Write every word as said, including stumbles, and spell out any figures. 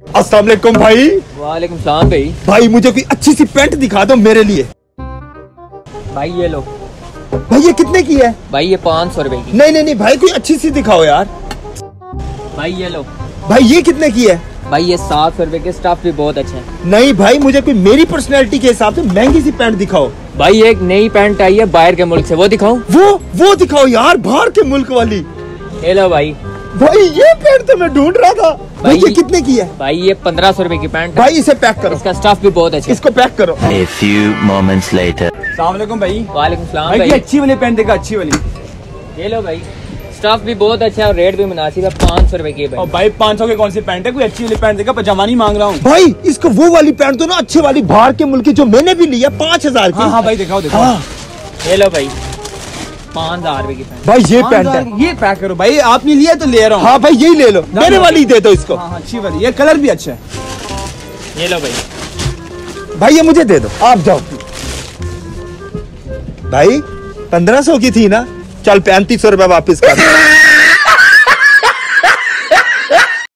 अस्सलाम वालेकुम भाई। वालेकुम सलाम भाई। भाई मुझे कोई अच्छी सी पैंट दिखा दो मेरे लिए। भाई ये लो। भाई ये कितने की है? भाई ये पाँच सौ रुपए की। नहीं नहीं नहीं भाई, कोई अच्छी सी दिखाओ यार। भाई ये लो। भाई ये कितने की है? भाई ये सात सौ रुपए के, स्टफ भी बहुत अच्छा है। नहीं भाई, मुझे कोई मेरी पर्सनैलिटी के हिसाब से महंगी सी पैंट दिखाओ। भाई एक नई पैंट आई है बाहर के मुल्क से, वो दिखाऊं? वो वो दिखाओ यार, बाहर के मुल्क वाली। ये लो भाई। भाई ये पैंट तो मैं ढूंढ रहा था। भाई, भाई ये कितने की है? भाई ये पंद्रह सौ रुपए की पैंट है। भाई इसे पैक करो। इसका स्टफ भी बहुत अच्छा है। इसको पैक करो। A few moments later. अस्सलाम वालेकुम भाई। वालेकुम सलाम भाई भाई। ये अच्छी वाली पैंट देखा, अच्छी वाली। ये लो भाई, स्टफ भी बहुत अच्छा है और रेट भी मुनासिब है। पाँच सौ रुपए की है और भाई। भाई पाँच सौ की कौन सी पैंट है? कोई अच्छी वाली पैंट देखा, पजामा नहीं मांग रहा हूँ। भाई इसको वो वाली पैंट दो ना, अच्छी वाली बाहर के मुल्क की, जो मैंने भी ली है पाँच हजार की। हाँ हाँ भाई दिखाओ दिखाओ। हाँ। ये लो भाई, पाँच हजार रुपए की पैंट। भाई ये पाँच पैंट हजार है। की, ये पैक करो भाई, आपने लिया तो ले रहा हूँ। हाँ भाई यही ले लो, मेरे वाली दे दो इसको। हाँ हाँ अच्छी वाली, ये कलर भी अच्छा है। ये लो भाई। भाई ये मुझे दे दो, आप जाओ। भाई पंद्रह सौ की थी ना, चल पैंतीस सौ रुपए वापिस कर।